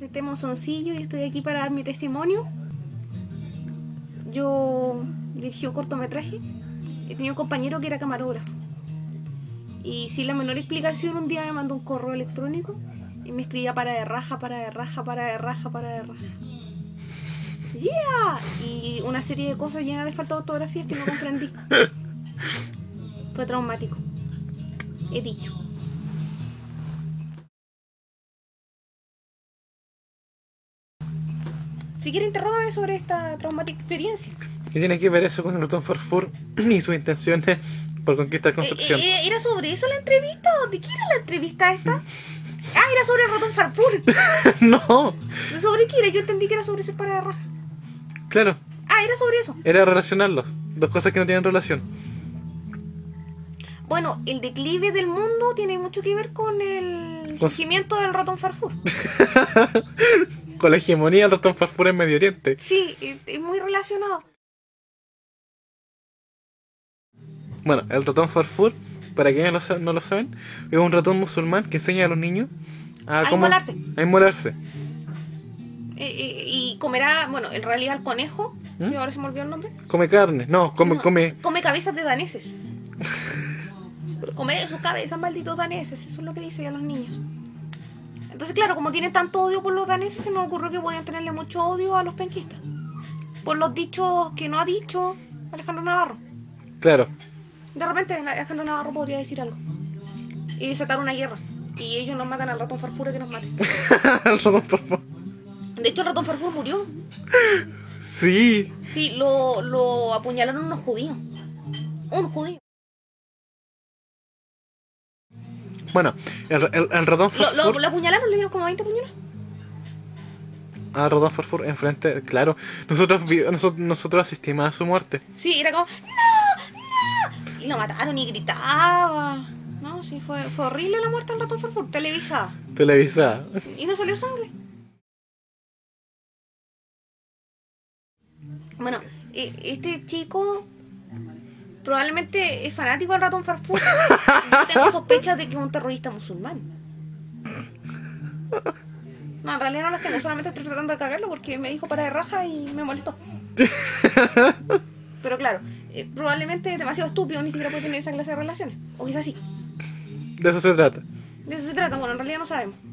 soy Temo Soncillo y estoy aquí para dar mi testimonio. Yo dirigí un cortometraje y tenía un compañero que era camarógrafo. Y sin la menor explicación un día me mandó un correo electrónico y me escribía para de raja, para de raja, para de raja, para de raja. ¡Yeah! Y una serie de cosas llenas de falta de ortografías que no comprendí. Fue traumático. He dicho. Si quiere interrogarme sobre esta traumática experiencia. ¿Qué tiene que ver eso con el ratón Farfur y sus intenciones por conquistar Concepción? ¿Era sobre eso la entrevista? ¿O de qué era la entrevista esta? Ah, era sobre el ratón Farfur. No, ¿Sobre qué era? Yo entendí que era sobre ese para de raja. claro, Ah, era sobre eso. era relacionarlos. Dos cosas que no tienen relación. Bueno, el declive del mundo tiene mucho que ver con el surgimiento del ratón Farfur. Con la hegemonía del ratón Farfur en Medio Oriente. Sí, es muy relacionado. Bueno, el ratón Farfur, para quienes no lo saben, es un ratón musulmán que enseña a los niños A inmolarse. A inmolarse. Y comerá, bueno, en realidad el conejo, que ahora se me olvidó el nombre. Come carne, no, come. Come cabezas de daneses. Come sus cabezas, malditos daneses. Eso es lo que dice a los niños. Entonces, claro, como tienen tanto odio por los daneses, se nos ocurrió que podían tenerle mucho odio a los penquistas. Por los dichos que no ha dicho Alejandro Navarro. Claro. De repente Alejandro Navarro podría decir algo. Y desatar una guerra. Y ellos nos matan al ratón Farfur que nos maten. El ratón Farfur. De hecho, el ratón Farfur murió. Sí. Sí, lo apuñalaron unos judíos. Un judío. Bueno, el ratón Farfur. Lo apuñalaron, le dieron como 20 puñalas. Al ratón Farfur enfrente, claro. Nosotros asistimos a su muerte. Sí, era como ¡no! ¡No! Y lo mataron y gritaba. No, sí, fue horrible la muerte del ratón Farfur, televisada. Televisada. Y no salió sangre. Bueno, este chico probablemente es fanático del ratón Farfur. Yo tengo sospechas de que es un terrorista musulmán. No, en realidad no las tengo, solamente estoy tratando de cagarlo porque me dijo para de raja y me molestó. Pero claro, probablemente es demasiado estúpido, ni siquiera puede tener esa clase de relaciones. O quizás sí. De eso se trata. De eso se trata, bueno, en realidad no sabemos.